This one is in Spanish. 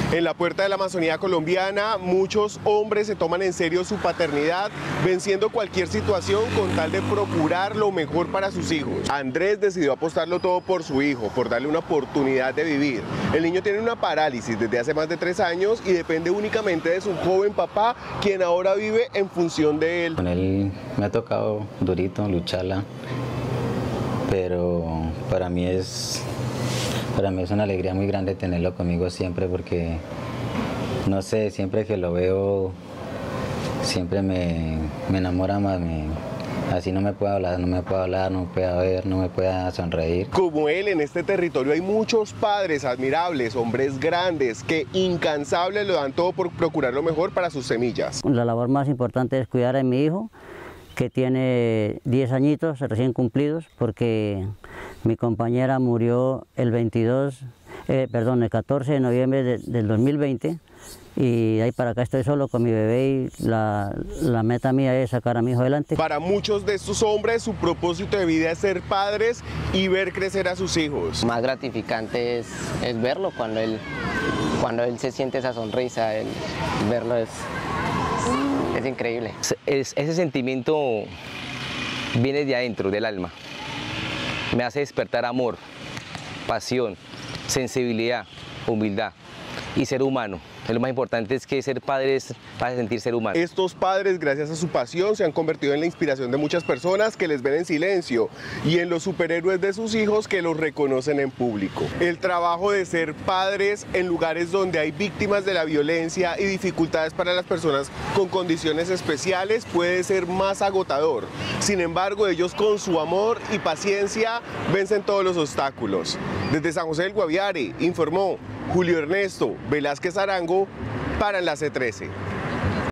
En la puerta de la Amazonía colombiana, muchos hombres se toman en serio su paternidad, venciendo cualquier situación con tal de procurar lo mejor para sus hijos. Andrés decidió apostarlo todo por su hijo, por darle una oportunidad de vivir. El niño tiene una parálisis desde hace más de 3 años y depende únicamente de su joven papá, quien ahora vive en función de él. Con él me ha tocado durito lucharla, pero para mí es una alegría muy grande tenerlo conmigo siempre, porque no sé, siempre que lo veo siempre me enamora más. Así no me puede hablar, no me puede ver, no me puede sonreír. Como él, en este territorio hay muchos padres admirables, hombres grandes, que incansables lo dan todo por procurar lo mejor para sus semillas. La labor más importante es cuidar a mi hijo, que tiene 10 añitos recién cumplidos, porque mi compañera murió el 14 de noviembre del 2020, y de ahí para acá estoy solo con mi bebé, y la meta mía es sacar a mi hijo adelante. Para muchos de estos hombres, su propósito de vida es ser padres y ver crecer a sus hijos. Más gratificante es verlo cuando él se siente esa sonrisa, verlo es increíble. Ese sentimiento viene de adentro, del alma. Me hace despertar amor, pasión, sensibilidad, humildad y ser humano. Lo más importante es que ser padre es para sentir ser humano. Estos padres, gracias a su pasión, se han convertido en la inspiración de muchas personas que les ven en silencio y en los superhéroes de sus hijos que los reconocen en público. El trabajo de ser padres en lugares donde hay víctimas de la violencia y dificultades para las personas con condiciones especiales puede ser más agotador. Sin embargo, ellos con su amor y paciencia vencen todos los obstáculos. Desde San José del Guaviare, informó Julio Ernesto Velázquez Arango para Enlace 13.